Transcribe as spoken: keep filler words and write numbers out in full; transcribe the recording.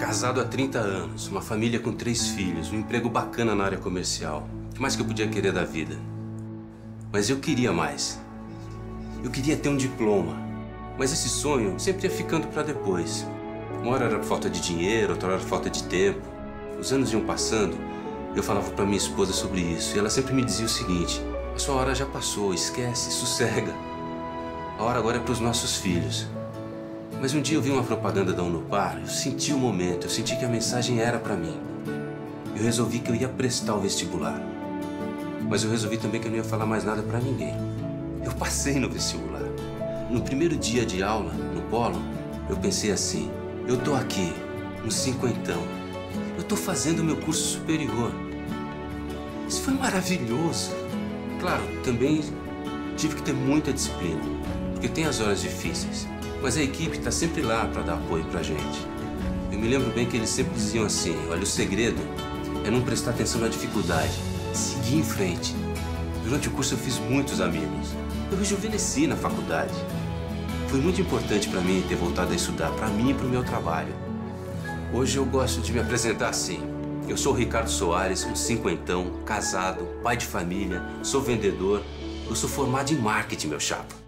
Casado há trinta anos, uma família com três filhos, um emprego bacana na área comercial. O que mais que eu podia querer da vida? Mas eu queria mais. Eu queria ter um diploma. Mas esse sonho sempre ia ficando para depois. Uma hora era falta de dinheiro, outra hora era falta de tempo. Os anos iam passando, eu falava para minha esposa sobre isso. E ela sempre me dizia o seguinte: a sua hora já passou, esquece, sossega. A hora agora é para os nossos filhos. Mas um dia eu vi uma propaganda da Unopar, eu senti o momento, eu senti que a mensagem era para mim. Eu resolvi que eu ia prestar o vestibular. Mas eu resolvi também que eu não ia falar mais nada para ninguém. Eu passei no vestibular. No primeiro dia de aula, no polo, eu pensei assim: eu tô aqui, um cinquentão. Eu tô fazendo meu curso superior. Isso foi maravilhoso. Claro, também tive que ter muita disciplina, porque tem as horas difíceis. Mas a equipe está sempre lá para dar apoio pra gente. Eu me lembro bem que eles sempre diziam assim: olha, o segredo é não prestar atenção na dificuldade, seguir em frente. Durante o curso eu fiz muitos amigos. Eu rejuvenesci na faculdade. Foi muito importante para mim ter voltado a estudar, para mim e para o meu trabalho. Hoje eu gosto de me apresentar assim. Eu sou o Ricardo Soares, um cinquentão, casado, pai de família, sou vendedor. Eu sou formado em marketing, meu chapa.